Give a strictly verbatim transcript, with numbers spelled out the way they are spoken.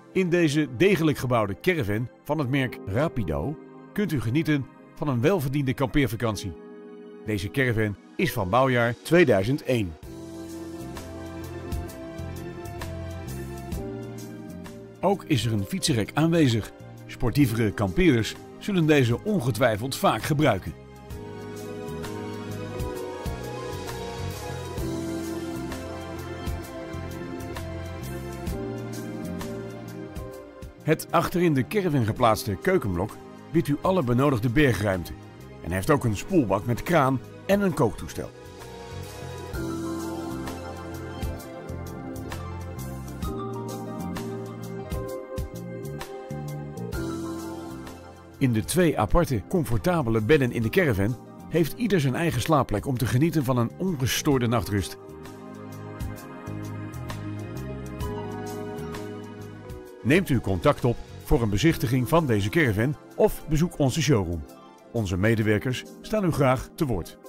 In deze degelijk gebouwde caravan van het merk Rapido kunt u genieten van een welverdiende kampeervakantie. Deze caravan is van bouwjaar tweeduizend één. Ook is er een fietsenrek aanwezig. Sportievere kampeerders zullen deze ongetwijfeld vaak gebruiken. Het achterin de caravan geplaatste keukenblok biedt u alle benodigde bergruimte en heeft ook een spoelbak met kraan en een kooktoestel. In de twee aparte, comfortabele bedden in de caravan heeft ieder zijn eigen slaapplek om te genieten van een ongestoorde nachtrust. Neemt u contact op voor een bezichtiging van deze caravan of bezoek onze showroom. Onze medewerkers staan u graag te woord.